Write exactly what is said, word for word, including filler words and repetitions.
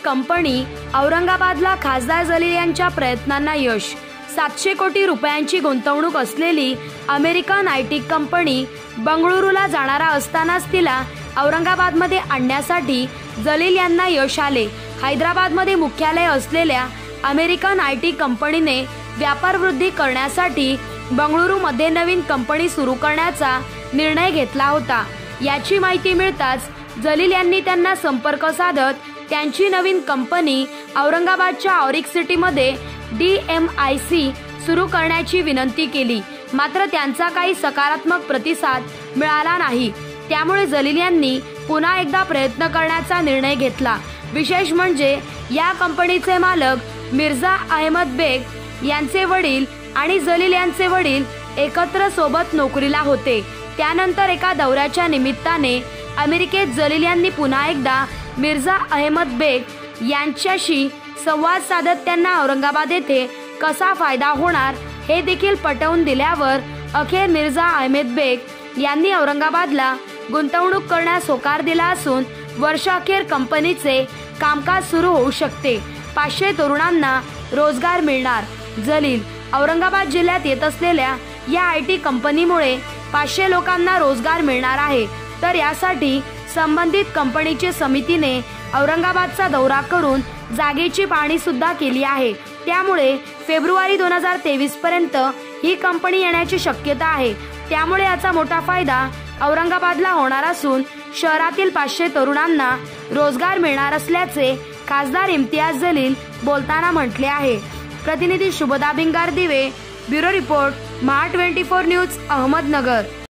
Company औरंगाबादला खासदार जलील यांच्या प्रयत्नांना यश। सातशे कोटी रुपयांची गुंतवणूक असलेली अमेरिकन आय टी कंपनी बंगळुरूला जाणारा असतानाच तिला औरंगाबादमध्ये आणण्यासाठी जलील यांना यश आले। हैदराबादमध्ये मुख्यालय असलेल्या अमेरिकन आय टी कंपनीने व्यापार वृद्धी करण्यासाठी बंगळुरूमध्ये नवीन कंपनी सुरू करण्याचा निर्णय घेतला होता। याची माहिती मिळताच जलील यांनी त्यांना संपर्क साधत त्यांची नवीन कंपनी औरंगाबादच्या ऑरिक सिटीमध्ये डी एम आय सी सुरू करण्याची विनंती केली, मात्र त्यांचा काही सकारात्मक प्रतिसाद मिळाला नाही। त्यामुळे जलील यांनी पुन्हा एकदा प्रयत्न करण्याचा निर्णय घेतला। विशेष म्हणजे या कंपनीचे मालक मिर्झा अहमद बेग यांचे वडील आणि जलील यांचे वडील एकत्र सोबत नोकरीला होते। त्यानंतर एका दौऱ्याच्या निमित्ताने अमेरिकेत जलील यांनी पुन्हा एकदा मिर्झा अहमद बेग यांच्याशी संवाद साधत त्यांना औरंगाबाद येथे कसा फायदा होणार हे देखील पटवून दिल्यावर अखेर मिर्झा अहमद बेग यांनी औरंगाबादला गुंतवणूक करण्यास होकार दिला असून वर्षाअखेर कंपनीचे कामकाज सुरू होऊ शकते। पाचशे तरुणांना रोजगार मिळणार। जलील औरंगाबाद जिल्ह्यात येत असलेल्या या आय टी कंपनीमुळे पाचशे लोकांना रोजगार मिळणार आहे। तर यासाठी संबंधित कंपनीच्या समितीने औरंगाबादचा दौरा करून जागेची पाहणी सुद्धा केली आहे। त्यामुळे फेब्रुवारी दोन हजार तेवीस पर्यंत ही कंपनी येण्याची शक्यता आहे। त्यामुळे याचा मोठा फायदा औरंगाबादला होणार असून शहरातील पाचशे तरुणांना रोजगार मिळणार असल्याचे खासदार इम्तियाज जलील बोलताना म्हटले आहे। प्रतिनिधी शुभदा भिंगार दिवे, ब्युरो रिपोर्ट, महा चोवीस न्यूज, अहमदनगर।